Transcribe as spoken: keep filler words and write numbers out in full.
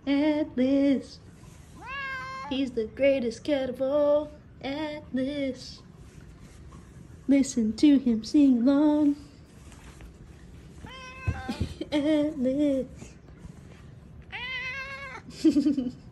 Atlas. He's the greatest cat of all. Atlas. Listen to him sing along. Atlas.